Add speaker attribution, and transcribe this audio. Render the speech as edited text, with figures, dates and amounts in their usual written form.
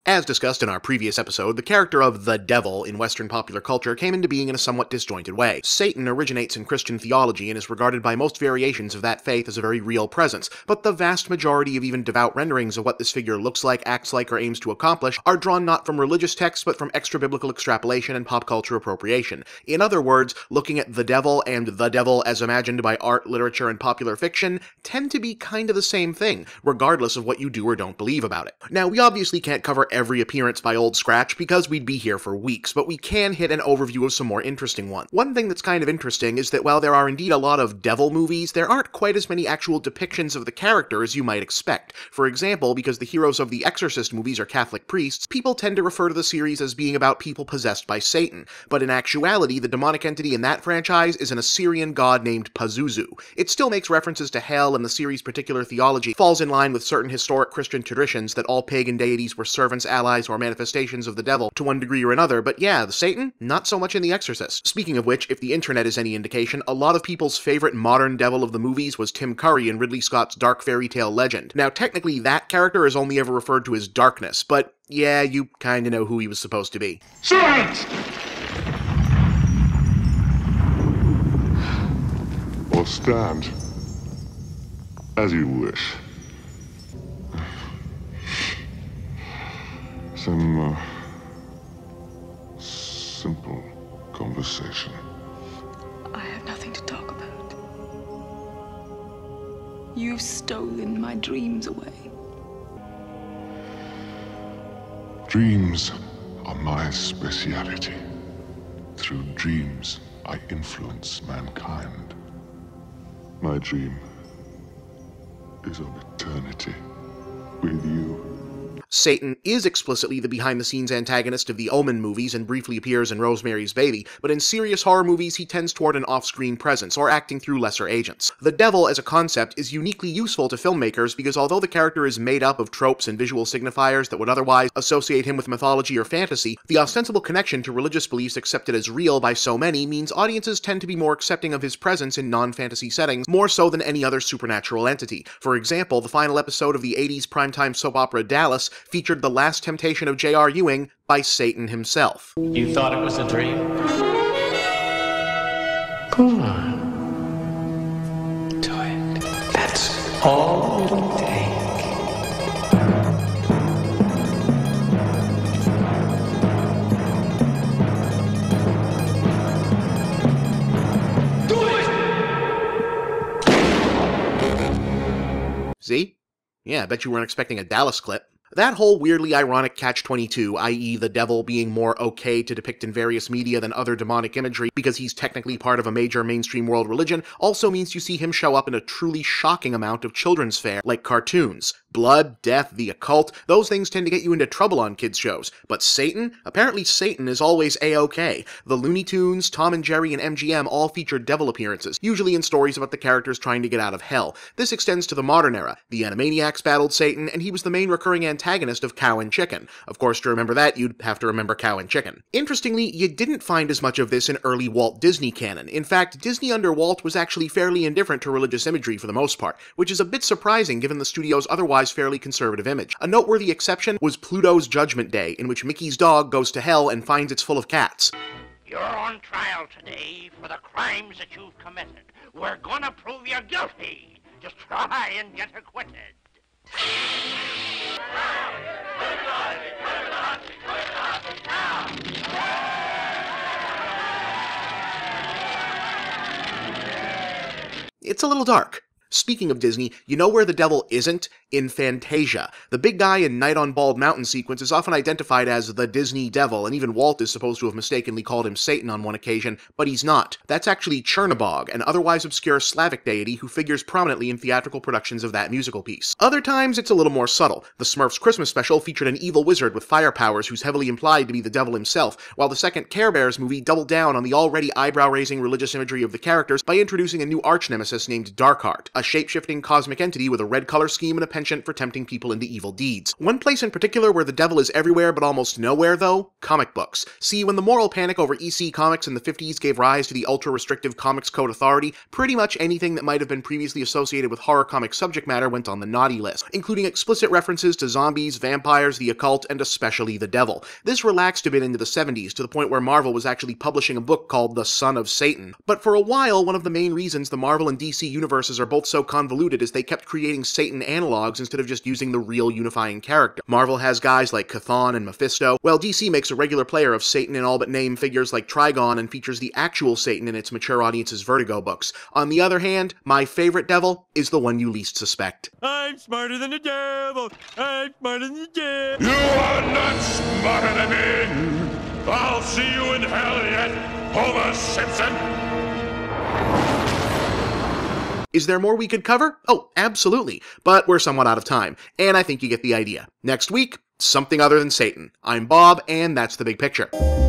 Speaker 1: As discussed in our previous episode, the character of the devil in Western popular culture came into being in a somewhat disjointed way. Satan originates in Christian theology and is regarded by most variations of that faith as a very real presence, but the vast majority of even devout renderings of what this figure looks like, acts like, or aims to accomplish are drawn not from religious texts but from extra-biblical extrapolation and pop culture appropriation. In other words, looking at the devil and the devil as imagined by art, literature, and popular fiction tend to be kind of the same thing, regardless of what you do or don't believe about it. Now, we obviously can't cover every appearance by Old Scratch because we'd be here for weeks, but we can hit an overview of some more interesting ones. One thing that's kind of interesting is that while there are indeed a lot of devil movies, there aren't quite as many actual depictions of the character as you might expect. For example, because the heroes of the Exorcist movies are Catholic priests, people tend to refer to the series as being about people possessed by Satan, but in actuality, the demonic entity in that franchise is an Assyrian god named Pazuzu. It still makes references to hell, and the series' particular theology falls in line with certain historic Christian traditions that all pagan deities were servants, allies, or manifestations of the devil to one degree or another, but yeah, the Satan, not so much in The Exorcist. Speaking of which, if the internet is any indication, a lot of people's favorite modern devil of the movies was Tim Curry in Ridley Scott's dark fairy tale Legend. Now, technically, that character is only ever referred to as Darkness, but yeah, you kinda know who he was supposed to be.
Speaker 2: Silence! Or stand, as you wish. Some simple conversation.
Speaker 3: I have nothing to talk about. You've stolen my dreams away.
Speaker 2: Dreams are my speciality. Through dreams, I influence mankind. My dream is of eternity with you.
Speaker 1: Satan is explicitly the behind-the-scenes antagonist of the Omen movies and briefly appears in Rosemary's Baby, but in serious horror movies he tends toward an off-screen presence, or acting through lesser agents. The devil as a concept is uniquely useful to filmmakers because although the character is made up of tropes and visual signifiers that would otherwise associate him with mythology or fantasy, the ostensible connection to religious beliefs accepted as real by so many means audiences tend to be more accepting of his presence in non-fantasy settings, more so than any other supernatural entity. For example, the final episode of the 80s primetime soap opera Dallas featured The Last Temptation of J.R. Ewing by Satan himself.
Speaker 4: You thought it was a dream? Go on. Do it. That's all it'll take.
Speaker 1: Do it! See? Yeah, I bet you weren't expecting a Dallas clip. That whole weirdly ironic catch-22, i.e. the devil being more okay to depict in various media than other demonic imagery because he's technically part of a major mainstream world religion, also means you see him show up in a truly shocking amount of children's fare, like cartoons. Blood, death, the occult, those things tend to get you into trouble on kids' shows. But Satan? Apparently Satan is always A-okay. The Looney Tunes, Tom and Jerry, and MGM all feature devil appearances, usually in stories about the characters trying to get out of hell. This extends to the modern era. The Animaniacs battled Satan, and he was the main recurring antagonist of Cow and Chicken. Of course, to remember that, you'd have to remember Cow and Chicken. Interestingly, you didn't find as much of this in early Walt Disney canon. In fact, Disney under Walt was actually fairly indifferent to religious imagery for the most part, which is a bit surprising given the studio's otherwise fairly conservative image. A noteworthy exception was Pluto's Judgment Day, in which Mickey's dog goes to hell and finds it's full of cats.
Speaker 5: You're on trial today for the crimes that you've committed. We're gonna prove you're guilty. Just try and get acquitted.
Speaker 1: It's a little dark. Speaking of Disney, you know where the devil isn't? In Fantasia. The big guy in Night on Bald Mountain sequence is often identified as the Disney Devil, and even Walt is supposed to have mistakenly called him Satan on one occasion, but he's not. That's actually Chernabog, an otherwise obscure Slavic deity who figures prominently in theatrical productions of that musical piece. Other times, it's a little more subtle. The Smurfs Christmas special featured an evil wizard with fire powers who's heavily implied to be the devil himself, while the second Care Bears movie doubled down on the already eyebrow-raising religious imagery of the characters by introducing a new arch-nemesis named Darkheart. a shape-shifting cosmic entity with a red color scheme and a penchant for tempting people into evil deeds. One place in particular where the devil is everywhere but almost nowhere, though? Comic books. See, when the moral panic over EC Comics in the 50s gave rise to the ultra-restrictive Comics Code Authority, pretty much anything that might have been previously associated with horror comic subject matter went on the naughty list, including explicit references to zombies, vampires, the occult, and especially the devil. This relaxed a bit into the 70s, to the point where Marvel was actually publishing a book called The Son of Satan. But for a while, one of the main reasons the Marvel and DC universes are both so convoluted is they kept creating Satan analogs instead of just using the real unifying character. Marvel has guys like Chthon and Mephisto, while DC makes a regular player of Satan in all but name figures like Trigon and features the actual Satan in its mature audience's Vertigo books. On the other hand, my favorite devil is the one you least suspect.
Speaker 6: I'm smarter than the devil! I'm smarter than the devil!
Speaker 2: You are not smarter than me! I'll see you in hell yet, Homer Simpson!
Speaker 1: Is there more we could cover? Oh, absolutely. But we're somewhat out of time, and I think you get the idea. Next week, something other than Satan. I'm Bob, and that's The Big Picture.